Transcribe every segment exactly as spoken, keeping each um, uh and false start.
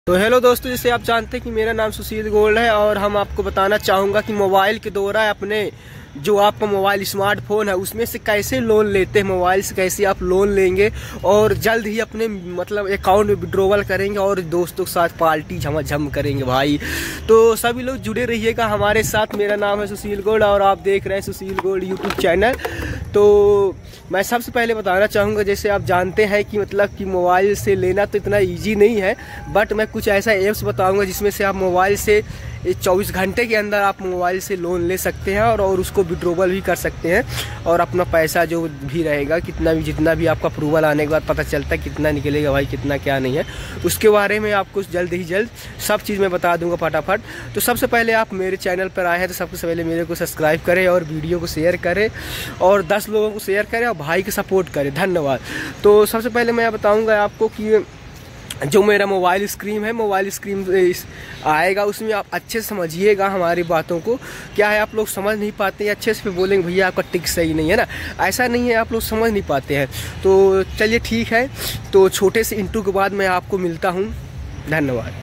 तो हेलो दोस्तों, जैसे आप जानते हैं कि मेरा नाम सुशील गोल्ड है और हम आपको बताना चाहूँगा कि मोबाइल के द्वारा अपने जो आपका मोबाइल स्मार्टफोन है उसमें से कैसे लोन लेते हैं, मोबाइल से कैसे आप लोन लेंगे और जल्द ही अपने मतलब अकाउंट में विड्रॉवल करेंगे और दोस्तों के साथ पार्टी झमाझम करेंगे भाई। तो सभी लोग जुड़े रहिएगा हमारे साथ। मेरा नाम है सुशील गोल्ड और आप देख रहे हैं सुशील गोल्ड यूट्यूब चैनल। तो मैं सबसे पहले बताना चाहूँगा, जैसे आप जानते हैं कि मतलब कि मोबाइल से लेना तो इतना ईजी नहीं है, बट मैं कुछ ऐसा ऐप्स बताऊँगा जिसमें से आप मोबाइल से चौबीस घंटे के अंदर आप मोबाइल से लोन ले सकते हैं और, और उसको विड्रॉवल भी कर सकते हैं और अपना पैसा जो भी रहेगा, कितना भी जितना भी आपका अप्रूवल आने के बाद पता चलता है कितना निकलेगा भाई, कितना क्या नहीं है, उसके बारे में आपको जल्द ही जल्द सब चीज़ मैं बता दूंगा फटाफट। तो सबसे पहले आप मेरे चैनल पर आए हैं तो सबसे पहले मेरे को सब्सक्राइब करें और वीडियो को शेयर करें और दस लोगों को शेयर करें और भाई को सपोर्ट करें। धन्यवाद। तो सबसे पहले मैं बताऊँगा आपको कि जो मेरा मोबाइल स्क्रीन है, मोबाइल स्क्रीन आएगा उसमें आप अच्छे से समझिएगा हमारी बातों को। क्या है, आप लोग समझ नहीं पाते हैं, अच्छे से बोलेंगे भैया आपका टिक सही नहीं है ना, ऐसा नहीं है, आप लोग समझ नहीं पाते हैं। तो चलिए ठीक है, तो छोटे से इंटू के बाद मैं आपको मिलता हूँ। धन्यवाद।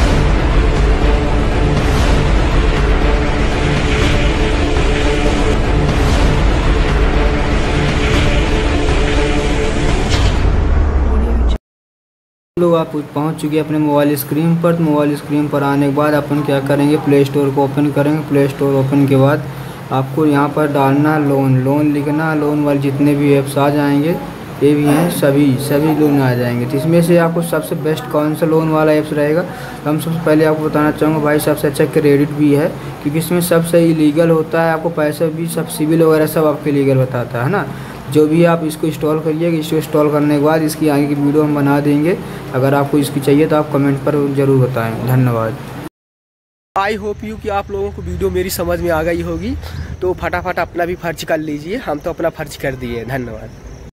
लोग आप पहुंच चुके हैं अपने मोबाइल स्क्रीन पर। तो मोबाइल स्क्रीन पर आने के बाद अपन क्या करेंगे, प्ले स्टोर को ओपन करेंगे। प्ले स्टोर ओपन के बाद आपको यहाँ पर डालना लोन, लोन लिखना, लोन वाले जितने भी ऐप्स आ जाएंगे ये भी हैं, सभी सभी लोन आ जाएंगे। तो इसमें से आपको सबसे बेस्ट कौन सा लोन वाला ऐप्स रहेगा, तो हम सबसे पहले आपको बताना चाहूँगा भाई सबसे अच्छा क्रेडिट भी है, क्योंकि इसमें सबसे इलीगल होता है, आपको पैसे भी सब सिविल वगैरह सब आपके लीगल बताता है ना। जो भी आप इसको इंस्टॉल करिएगा, इसको इंस्टॉल करने के बाद इसकी आगे की वीडियो हम बना देंगे। अगर आपको इसकी चाहिए तो आप कमेंट पर ज़रूर बताएं। धन्यवाद। आई होप यू कि आप लोगों को वीडियो मेरी समझ में आ गई होगी। तो फटाफट अपना भी फर्ज कर लीजिए, हम तो अपना फर्ज कर दिए। धन्यवाद।